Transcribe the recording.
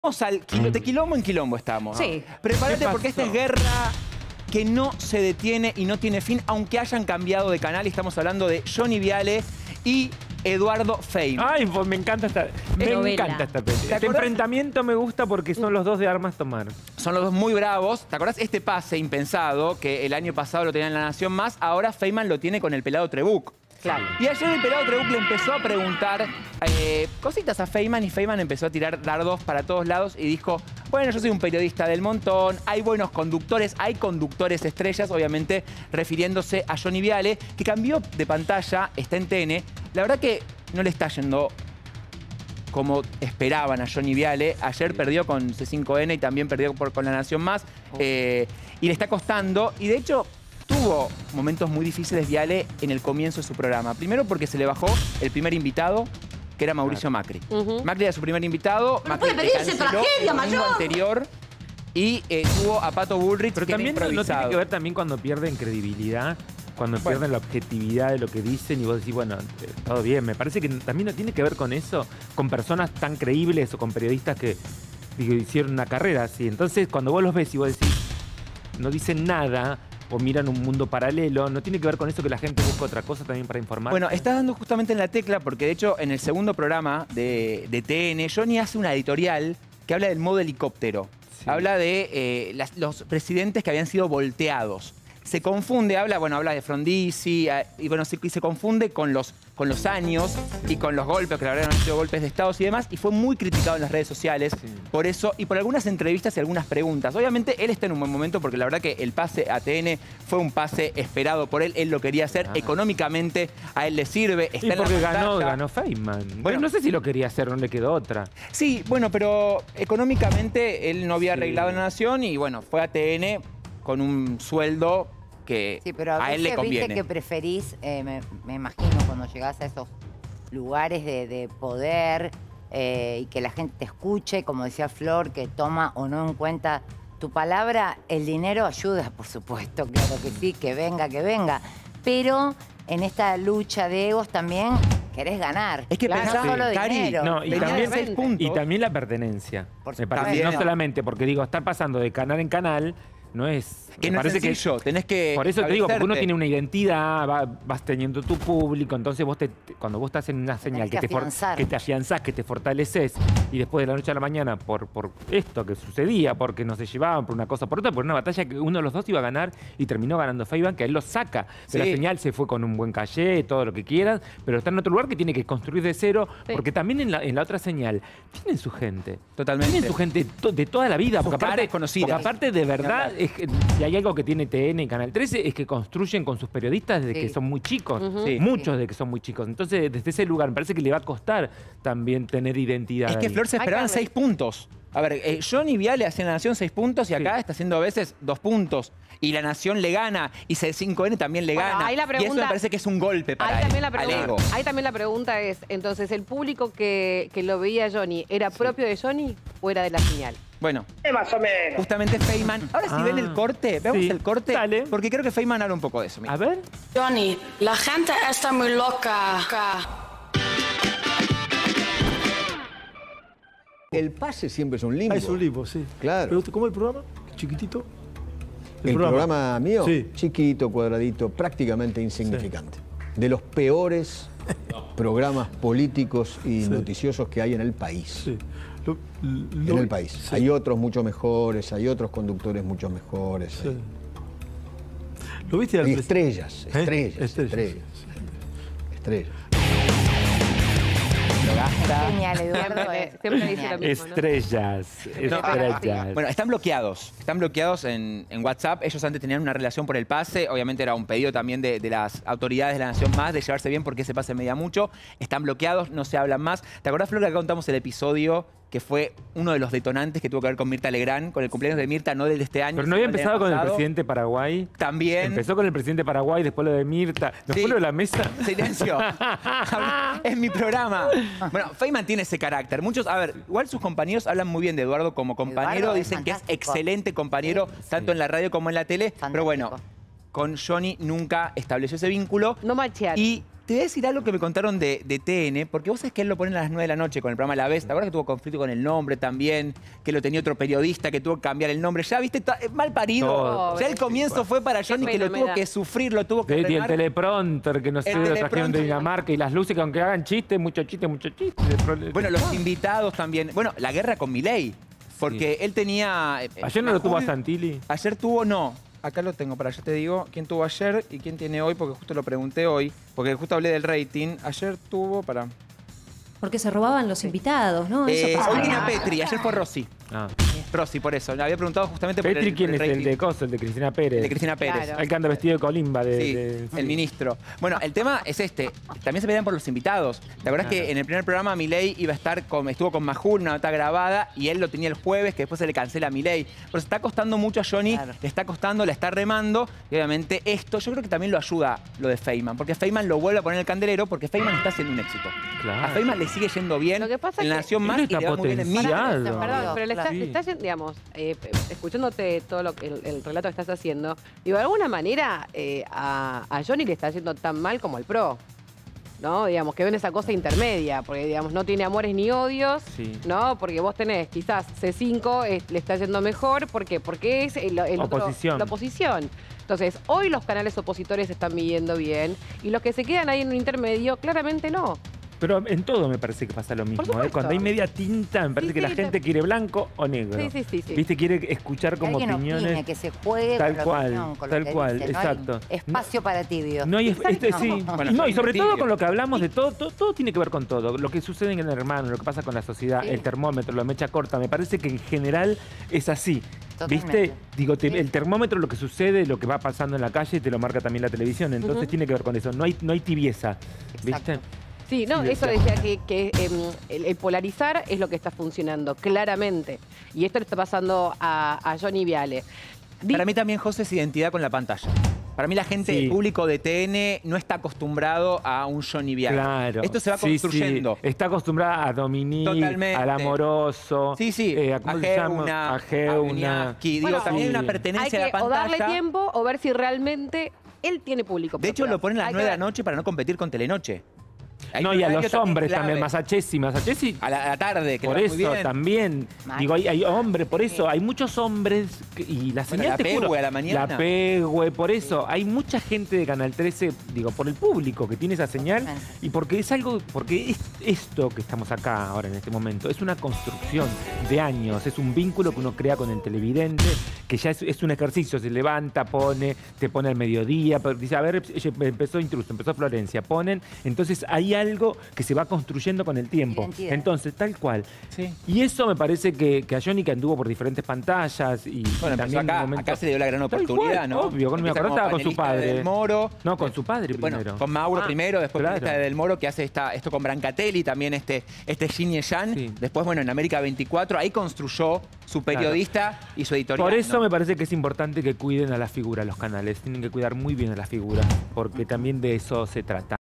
De quilombo en quilombo estamos. Sí. Prepárate porque esta es guerra que no se detiene y no tiene fin, aunque hayan cambiado de canal. Y estamos hablando de Johnny Viale y Eduardo Feynman. Ay, pues me encanta esta peli. Este enfrentamiento me gusta porque son los dos de armas tomar. Son los dos muy bravos. ¿Te acordás este pase impensado que el año pasado lo tenía en La Nación Más? Ahora Feynman lo tiene con el pelado Trebuch. Claro. Y ayer el pelado Trebuch le empezó a preguntar cositas a Feynman y Feynman empezó a tirar dardos para todos lados y dijo, bueno, yo soy un periodista del montón, hay buenos conductores, hay conductores estrellas, obviamente refiriéndose a Johnny Viale, que cambió de pantalla, está en TN. La verdad que no le está yendo como esperaban a Johnny Viale. Ayer perdió con C5N y también perdió con La Nación Más. Y le está costando. Y de hecho, tuvo momentos muy difíciles Viale en el comienzo de su programa. Primero porque se le bajó el primer invitado, que era Mauricio Macri. Macri era su primer invitado. Pero Macri puede pedirse tragedia mayor. Anterior. Y tuvo a Pato Bullrich, pero que también era improvisado. no tiene que ver también cuando pierden credibilidad, cuando pierden la objetividad de lo que dicen y vos decís, bueno, todo bien. Me parece que también no tiene que ver con eso, con personas tan creíbles o con periodistas que hicieron una carrera así. Entonces, cuando vos los ves y vos decís, no dicen nada o miran un mundo paralelo, no tiene que ver con eso que la gente busca otra cosa también para informar. Bueno, estás dando justamente en la tecla porque, de hecho, en el segundo programa de TN, Johnny hace una editorial que habla del modo helicóptero. Sí. Habla de los presidentes que habían sido volteados. Se confunde, habla de Frondizi, y bueno, se confunde con los años y con los golpes, que la verdad no han sido golpes de Estado y demás, y fue muy criticado en las redes sociales por eso y por algunas entrevistas y algunas preguntas. Obviamente él está en un buen momento porque la verdad que el pase a TN fue un pase esperado por él lo quería hacer, económicamente a él le sirve, está y en la porque pantalla. ganó Feynman. Bueno, no sé si lo quería hacer, no le quedó otra. Sí, bueno, pero económicamente él no había arreglado en La Nación y bueno, fue a TN con un sueldo que a él le conviene. Viste que preferís, me imagino, cuando llegás a esos lugares de poder y que la gente te escuche, como decía Flor, que toma o no en cuenta tu palabra, el dinero ayuda, por supuesto, claro que sí, que venga. Pero en esta lucha de egos también querés ganar. Es que pensás solo dinero. No, y también la pertenencia. Me parece, no solamente, porque digo, estar pasando de canal en canal no es... Que no es sencillo, tenés que... Por eso te digo, porque uno tiene una identidad, vas teniendo tu público, entonces vos cuando vos estás en una señal que te afianzás, que te fortaleces, y después de la noche a la mañana, por esto que sucedía, porque no se llevaban por una cosa por otra, por una batalla que uno de los dos iba a ganar y terminó ganando Feynman, que a él lo saca de la señal, se fue con un buen caché, todo lo que quieras, pero está en otro lugar que tiene que construir de cero, porque también en la otra señal tienen su gente. Totalmente. Tienen su gente de toda la vida, porque aparte de verdad, si hay algo que tiene TN y Canal 13 es que construyen con sus periodistas desde que son muy chicos. Muchos de que son muy chicos. Entonces, desde ese lugar me parece que le va a costar también tener identidad. Es que Flor se esperaban 6 puntos. A ver, Johnny Viale hace en La Nación 6 puntos y acá está haciendo a veces 2 puntos. Y La Nación le gana, y C5N también le gana. Ahí la pregunta, y eso me parece que es un golpe para él, al ego. Ahí también la pregunta es, entonces, ¿el público que lo veía a Johnny era propio de Johnny o era de la señal? Bueno, más o menos. Justamente Feynman. Ahora si ven el corte, veamos el corte, porque creo que Feynman habla un poco de eso. Mira. A ver. Johnny, la gente está muy loca. El pase siempre es un limbo. Es un limbo, sí. Claro. Pero ¿cómo el programa? ¿Chiquitito? ¿El programa mío? Sí. Chiquito, cuadradito, prácticamente insignificante. De los peores programas políticos y noticiosos que hay en el país. Sí. En el país. Sí. Hay otros mucho mejores, hay otros conductores mucho mejores. Sí. ¿Lo viste? Hay estrellas. Lo gasta. Genial, Eduardo. Siempre dice lo mismo, Estrellas. Bueno, están bloqueados. Están bloqueados en WhatsApp. Ellos antes tenían una relación por el pase. Obviamente era un pedido también de las autoridades de La Nación Más de llevarse bien porque ese pase medía mucho. Están bloqueados, no se hablan más. ¿Te acordás, Flor, que acá contamos el episodio que fue uno de los detonantes que tuvo que ver con Mirta Legrand, con el cumpleaños de Mirta, no del de este año? Pero no había empezado con el presidente Paraguay. También. Empezó con el presidente Paraguay, después lo de Mirta, después lo de la mesa. Silencio. Es mi programa. Bueno, Feynman tiene ese carácter. Muchos, a ver, igual sus compañeros hablan muy bien de Eduardo como compañero. Eduardo dicen que es excelente compañero, tanto en la radio como en la tele. Fantástico. Pero bueno, con Johnny nunca estableció ese vínculo. No machearon. Y te voy a decir algo que me contaron de TN, porque vos sabés que él lo ponen a las 9 de la noche con el programa La Vez. ¿Te acuerdas que tuvo conflicto con el nombre también? Que lo tenía otro periodista que tuvo que cambiar el nombre. Ya, viste, mal parido. Todo. Ya el comienzo fue para Johnny, que lo tuvo que sufrir, lo tuvo que Y el remar. teleprompter, que no sé, lo trajeron de Dinamarca, y las luces que aunque hagan chistes, mucho chiste, mucho chiste. Bueno, los invitados también. Bueno, la guerra con Milei. Porque él tenía... ¿Ayer no lo tuvo a Santilli? Ayer tuvo, no. Acá lo tengo, para allá te digo quién tuvo ayer y quién tiene hoy, porque justo lo pregunté hoy, porque justo hablé del rating. Ayer tuvo, para... Porque se robaban los invitados, ¿no? Eso pasaba. Hoy tiene a Petri, ayer fue Rossi. Ah. Rossi, por eso. Le había preguntado justamente por Petri, el ¿quién es? rating. El de Coso, el de Cristina Pérez. El de Cristina Pérez. Claro. El que anda vestido de colimba. Sí, el ministro. Bueno, el tema es este. También se pelean por los invitados. ¿Te acuerdas que en el primer programa Milei iba a estar estuvo con Majul, una nota grabada, y él lo tenía el jueves, que después se le cancela a Milei? Pero se está costando mucho a Johnny, le está costando, le está remando, y obviamente esto yo creo que también lo ayuda lo de Feynman, porque Feynman lo vuelve a poner en el candelero, porque Feynman está haciendo un éxito. Claro. A Feynman le sigue yendo bien Lo que pasa en La es Nación que Más, él y está le va muy bien en potenciado. Mira. Perdón, pero le Sí. está yendo, digamos, escuchándote todo el relato que estás haciendo, digo, de alguna manera a Johnny le está yendo tan mal como al PRO. ¿No? Digamos, que ven esa cosa intermedia, porque digamos, no tiene amores ni odios, Sí. ¿no? Porque vos tenés quizás C5 le está yendo mejor, porque es Oposición. la oposición. Entonces, hoy los canales opositores están midiendo bien, y los que se quedan ahí en un intermedio, claramente no. Pero en todo me parece que pasa lo mismo. supuesto. Cuando hay media tinta, me parece Sí, que la sí, gente quiere blanco o negro. Sí. ¿Viste? Quiere escuchar Que como alguien opiniones. opine, que se juegue Tal con la cual, opinión, con lo tal que cual, dice, no hay exacto. espacio para tibios. No hay, sí. Bueno, No, y sobre todo tibio. con lo que hablamos de todo tiene que ver con todo. Lo que sucede en el hermano, lo que pasa con la sociedad, Sí. el termómetro, la mecha corta, me parece que en general es así. Totalmente. ¿Viste? Digo, el termómetro, lo que sucede, lo que va pasando en la calle, te lo marca también la televisión. Entonces tiene que ver con eso. No hay tibieza. ¿Viste? Exacto. Sí, no, Sí, eso decía. decía que el polarizar es lo que está funcionando, claramente. Y esto le está pasando a Johnny Viale. Para mí también, José, es identidad con la pantalla. Para mí la gente, Sí. el público de TN no está acostumbrado a un Johnny Viale. Claro. Esto se va Sí, construyendo. sí. Está acostumbrada a Dominique, Totalmente. al amoroso. Sí, sí. ¿Cómo se llama? Geuna, A Geuna. Viñaski. Digo, Bueno, también hay sí. una pertenencia Hay a la que o pantalla. darle tiempo o ver si realmente él tiene público. De hecho, propio. lo ponen a las Hay que 9 de la ver. noche para no competir con Telenoche. Hay No, un y a horario los hombres clave. también, Masachesi. A la tarde, que Por le va muy eso bien. también, Mal. digo, hay hombres, por eso, hay muchos hombres, y la señal la te juro, Pehue a la mañana. La Pehue, por eso, hay mucha gente de Canal 13, digo, por el público que tiene esa señal, y porque es algo, porque esto que estamos acá ahora en este momento, es una construcción de años, es un vínculo que uno crea con el televidente, que ya es un ejercicio, se levanta, te pone al mediodía, dice, a ver, empezó Intruso, empezó Florencia, ponen, entonces hay algo que se va construyendo con el tiempo. Identidad. Entonces, tal cual. Sí. Y eso me parece que a Johnny, que anduvo por diferentes pantallas y Bueno, también empezó en un acá, momento- acá se le dio la gran Tal oportunidad, cual, ¿no? Obvio, con mi Empieza acuerdo como estaba con su panelista de padre. Del Moro. No, con su padre Bueno, primero. con Mauro primero, después claro. panelista de Del Moro, que hace esto con Brancatelli, también este Yin y Yang. Sí. Después, bueno, en América 24, ahí construyó su periodista y su editorial. Por eso ¿no? me parece que es importante que cuiden a las figuras los canales. Tienen que cuidar muy bien a las figuras, porque también de eso se trata.